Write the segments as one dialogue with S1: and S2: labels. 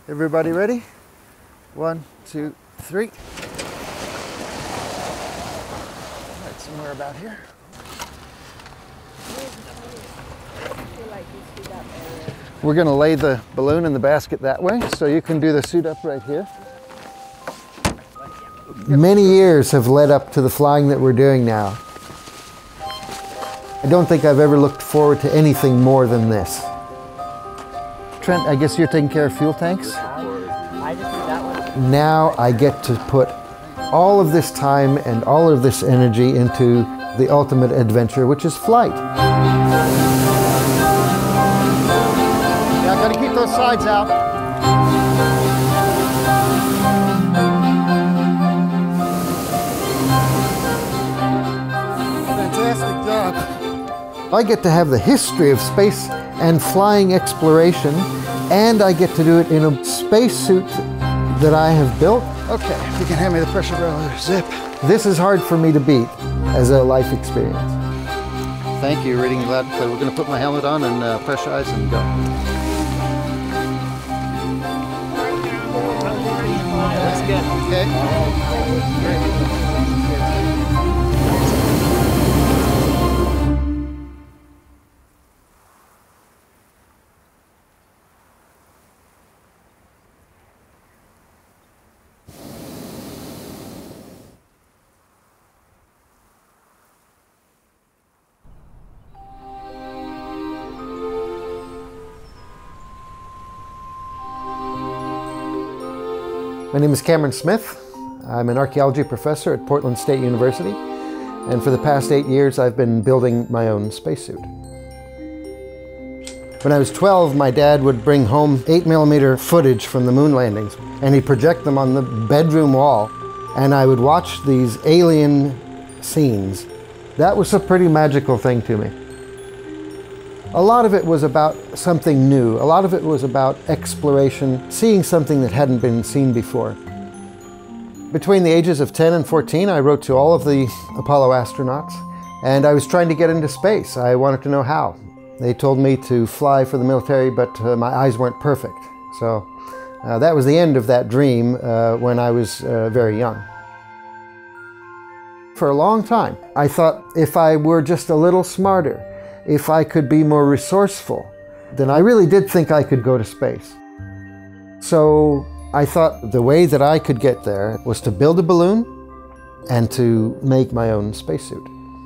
S1: Everybody ready? 1, 2, 3. Right, somewhere about here. We're going to lay the balloon in the basket that way, so you can do the suit up right here. Many years have led up to the flying that we're doing now. I don't think I've ever looked forward to anything more than this. Trent, I guess you're taking care of fuel tanks?
S2: I just did that one.
S1: Now I get to put all of this time and all of this energy into the ultimate adventure, which is flight. Yeah, gotta keep those sides out. Fantastic job. I get to have the history of space and flying exploration, and I get to do it in a spacesuit that I have built. Okay, you can hand me the pressure relief zip. This is hard for me to beat as a life experience. Thank you, reading loud and clear. We're going to put my helmet on and pressurize and go.
S2: That's good.
S1: Okay. My name is Cameron Smith. I'm an archaeology professor at Portland State University, and for the past 8 years I've been building my own spacesuit. When I was 12, my dad would bring home 8mm footage from the moon landings, and he'd project them on the bedroom wall, and I would watch these alien scenes. That was a pretty magical thing to me. A lot of it was about something new. A lot of it was about exploration, seeing something that hadn't been seen before. Between the ages of 10 and 14, I wrote to all of the Apollo astronauts, and I was trying to get into space. I wanted to know how. They told me to fly for the military, but my eyes weren't perfect. So that was the end of that dream when I was very young. For a long time, I thought if I were just a little smarter, if I could be more resourceful, then I really did think I could go to space. So I thought the way that I could get there was to build a balloon and to make my own spacesuit.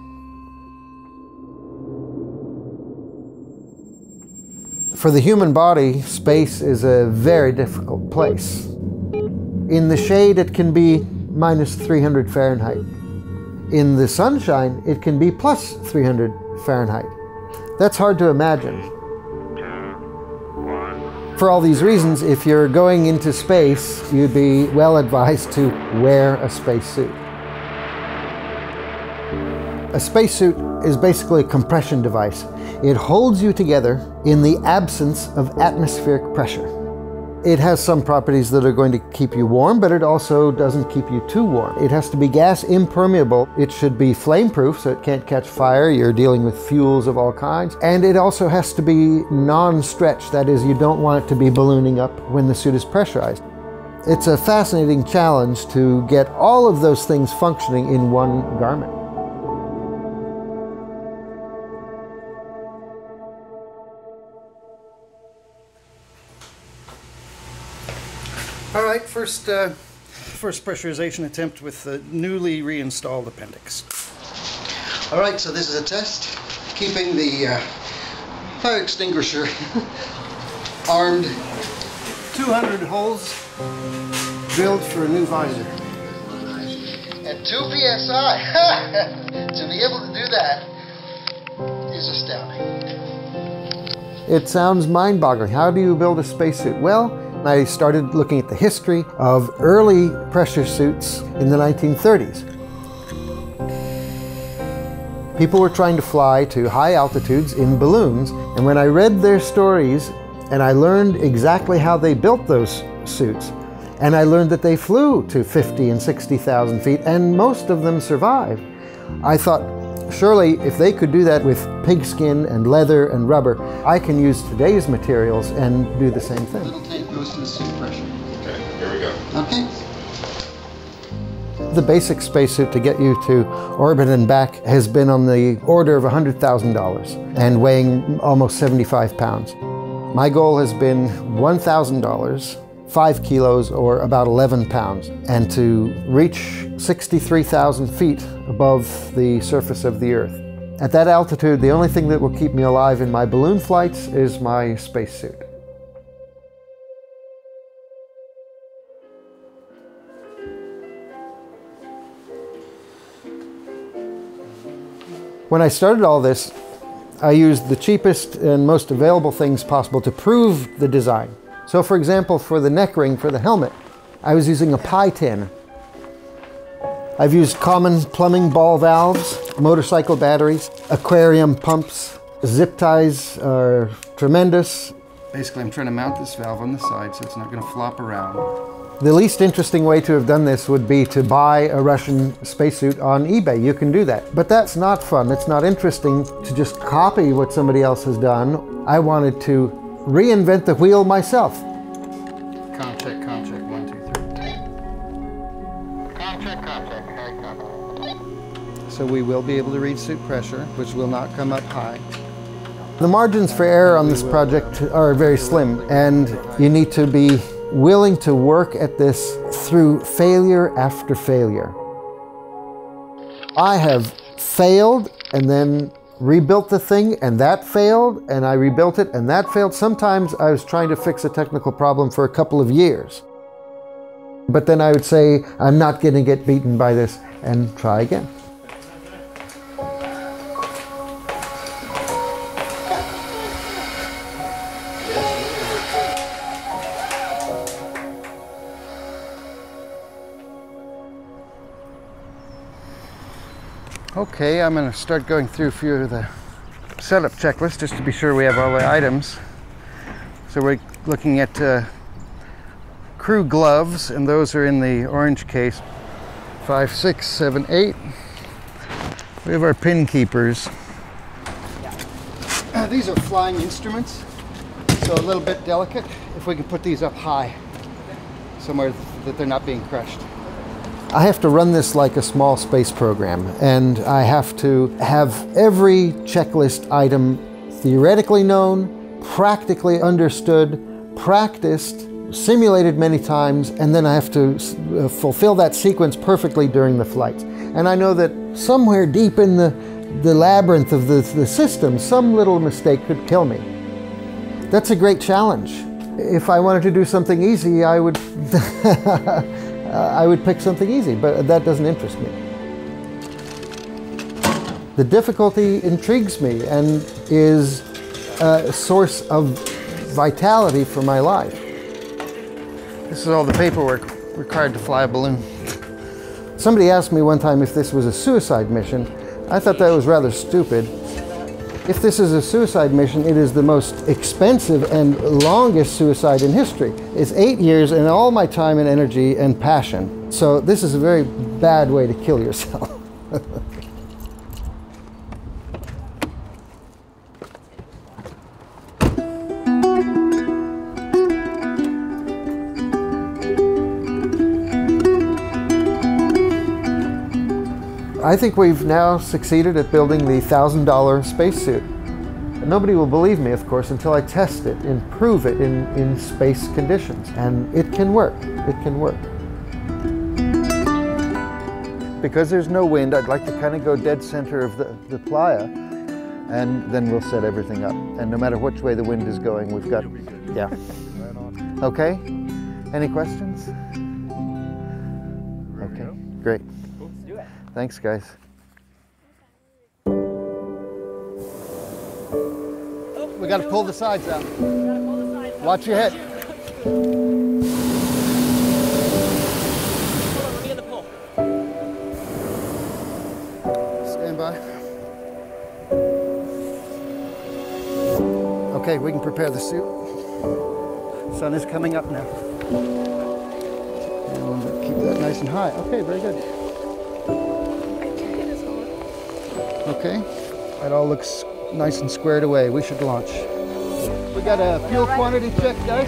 S1: For the human body, space is a very difficult place. In the shade, it can be minus 300 Fahrenheit. In the sunshine, it can be plus 300 Fahrenheit. That's hard to imagine. For all these reasons, if you're going into space, you'd be well advised to wear a spacesuit. A spacesuit is basically a compression device. It holds you together in the absence of atmospheric pressure. It has some properties that are going to keep you warm, but it also doesn't keep you too warm. It has to be gas impermeable. It should be flame-proof, so it can't catch fire. You're dealing with fuels of all kinds. And it also has to be non-stretch. That is, you don't want it to be ballooning up when the suit is pressurized. It's a fascinating challenge to get all of those things functioning in one garment. All right, first pressurization attempt with the newly reinstalled appendix. All right, so this is a test, keeping the fire extinguisher armed. 200 holes drilled for a new visor. And 2 PSI. To be able to do that is astounding. It sounds mind-boggling. How do you build a spacesuit? Well, I started looking at the history of early pressure suits in the 1930s. People were trying to fly to high altitudes in balloons, and when I read their stories and I learned exactly how they built those suits, and I learned that they flew to 50 and 60,000 feet, and most of them survived, I thought, Surely, if they could do that with pigskin and leather and rubber, I can use today's materials and do the same thing.
S3: Little tank goes to the suit pressure.
S4: Okay, here we go.
S3: Okay.
S1: The basic spacesuit to get you to orbit and back has been on the order of $100,000 and weighing almost 75 pounds. My goal has been $1,000, 5 kilos or about 11 pounds, and to reach 63,000 feet above the surface of the Earth. At that altitude, the only thing that will keep me alive in my balloon flights is my spacesuit. When I started all this, I used the cheapest and most available things possible to prove the design. So for example, for the neck ring for the helmet, I was using a pie tin. I've used common plumbing ball valves, motorcycle batteries, aquarium pumps. Zip ties are tremendous. Basically, I'm trying to mount this valve on the side so it's not going to flop around. The least interesting way to have done this would be to buy a Russian spacesuit on eBay. You can do that. But that's not fun. It's not interesting to just copy what somebody else has done. I wanted to reinvent the wheel myself. Com check, 1, 2, 3.
S3: Com check. Harry, com.
S1: So we will be able to read suit pressure, which will not come up high. The margins for error on this project are very slim, and you need to be willing to work at this through failure after failure. I have failed and then rebuilt the thing, and that failed, and I rebuilt it and that failed. Sometimes I was trying to fix a technical problem for a couple of years. But then I would say, I'm not going to get beaten by this, and try again. Okay, I'm going to start going through a few of the setup checklists just to be sure we have all the items. So we're looking at crew gloves, and those are in the orange case. 5, 6, 7, 8. We have our pin keepers. These are flying instruments, so a little bit delicate. If we can put these up high, somewhere that they're not being crushed. I have to run this like a small space program, and I have to have every checklist item theoretically known, practically understood, practiced, simulated many times, and then I have to fulfill that sequence perfectly during the flights. And I know that somewhere deep in the labyrinth of the system, some little mistake could kill me. That's a great challenge. If I wanted to do something easy, I would I would pick something easy, but that doesn't interest me. The difficulty intrigues me and is a source of vitality for my life. This is all the paperwork required to fly a balloon. Somebody asked me one time if this was a suicide mission. I thought that was rather stupid. If this is a suicide mission, it is the most expensive and longest suicide in history. It's 8 years and all my time and energy and passion. So this is a very bad way to kill yourself. I think we've now succeeded at building the $1,000 spacesuit. Nobody will believe me, of course, until I test it and prove it in space conditions. And it can work. It can work. Because there's no wind, I'd like to kind of go dead center of the playa, and then we'll set everything up. And no matter which way the wind is going, we've got, yeah. Okay? Any questions? Okay, great. Thanks, guys. We got to pull the sides out. Watch your head.
S2: Hold on, let me get the pull.
S1: Stand by. Okay, we can prepare the suit. Sun is coming up now. And we'll keep that nice and high. Okay, very good. Okay, that all looks nice and squared away. We should launch. We got a fuel quantity check, guys.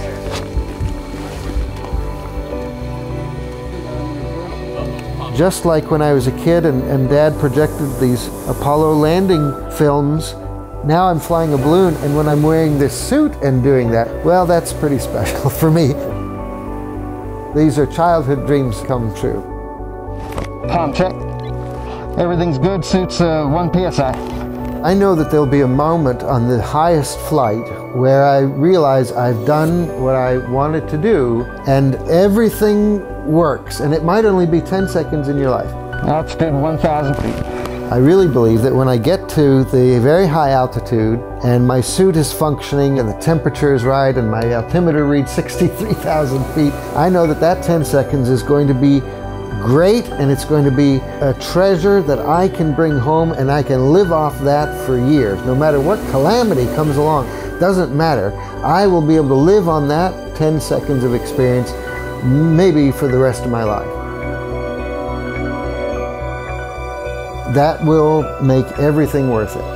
S1: Just like when I was a kid and Dad projected these Apollo landing films, now I'm flying a balloon, and when I'm wearing this suit and doing that, well, that's pretty special for me. These are childhood dreams come true. Palm check. Everything's good, suit's 1 psi. I know that there'll be a moment on the highest flight where I realize I've done what I wanted to do and everything works, and it might only be 10 seconds in your life.
S4: That's good, 1,000 feet.
S1: I really believe that when I get to the very high altitude and my suit is functioning and the temperature is right and my altimeter reads 63,000 feet, I know that that 10 seconds is going to be great, and it's going to be a treasure that I can bring home, and I can live off that for years. No matter what calamity comes along, doesn't matter. I will be able to live on that 10 seconds of experience, maybe for the rest of my life. That will make everything worth it.